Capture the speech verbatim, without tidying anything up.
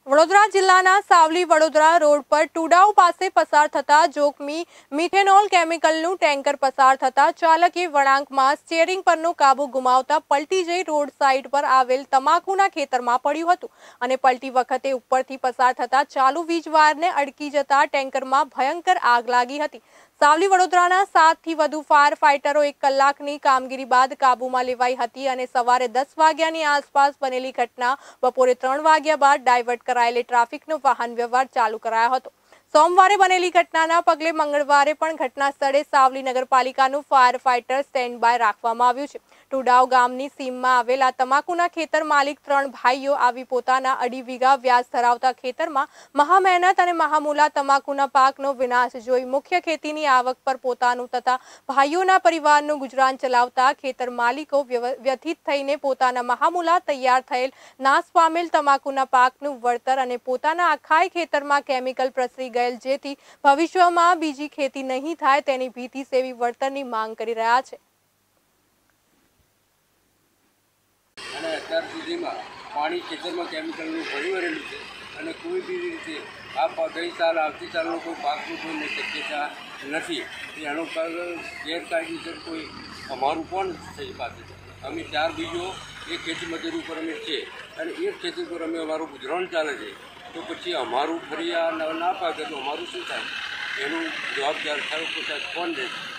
વડોદરા જિલ્લાના સાવલી વડોદરા રોડ પર ટુડાઉ પાસે પસાર થતા જોખમી મિથેનોલ કેમિકલનું ટેન્કર પસાર થતા ચાલકે વળાંકમાં સ્ટીયરિંગ પરનો કાબુ ગુમાવતા પલટી જઈ રોડ સાઈડ પર આવેલ તમાકુના ખેતરમાં પડ્યું હતું અને પલટી વખતે ઉપરથી પસાર થતા ચાલુ વીજ વાયરને અડકી જતા ટેન્કરમાં ભયંકર આગ લાગી હતી। સાવલી વડોદરાના સાત થી વધુ ફાયર ફાઇટરો એક કલાકની કામગીરી બાદ કાબૂમાં લેવાઈ હતી અને સવારે દસ વાગ્યાની આસપાસ બનેલી ઘટના બપોરે ત્રણ વાગ્યા બાદ ડાયવર્ટ કરાયેલે ટ્રાફિકનો વાહન વ્યવહાર ચાલુ કરાયો હતો। સોમવારે બનેલી ઘટનાના પગલે મંગળવારે પણ ઘટના સ્થળે સાવલી નગરપાલિકાનું ફાયર ફાઇટર સ્ટેન્ડ બાય રાખવામાં આવ્યું છે। ટુડાઉ ગામની સીમમાં આવેલા તમાકુના ખેતર માલિક ત્રણ ભાઈઓ આવી પોતાના અઢી વીઘા વ્યાસ ધરાવતા ખેતરમાં મહા મહેનત અને મહામૂલા તમાકુના પાકનો વિનાશ જોઈ મુખ્ય ખેતીની આવક પર પોતાનું તથા ભાઈઓના પરિવારનું ગુજરાન ચલાવતા ખેતર માલિકો વ્યથિત થઈને પોતાના મહામૂલા તૈયાર થયેલ નાશ પામેલ તમાકુના પાકનું વળતર અને પોતાના આખાય ખેતરમાં કેમિકલ પ્રસરી ગયેલ જેથી ભવિષ્યમાં બીજી ખેતી નહીં થાય તેની ભીતિ સેવી વળતરની માંગ કરી રહ્યા છે। અને અત્યાર સુધીમાં પાણી ખેતરમાં કેમિકલનું ભરી વળેલું છે અને કોઈ બી રીતે આ ગઈ સાલ આવતી સાલનો કોઈ પાકનું કોઈ શક્યતા નથી। એનો ગેરકાયદેસર કોઈ અમારું પણ થઈ પાસે અમે ચાર બીજો એક ખેતી મજૂરી ઉપર અમે છે અને એક ખેતી પર અમે અમારું ગુજરાન ચાલે છે, તો પછી અમારું ફરી આ ના પાકે તો અમારું શું થાય? એનું જવાબદાર થાય પોતા કોણ રહેશે?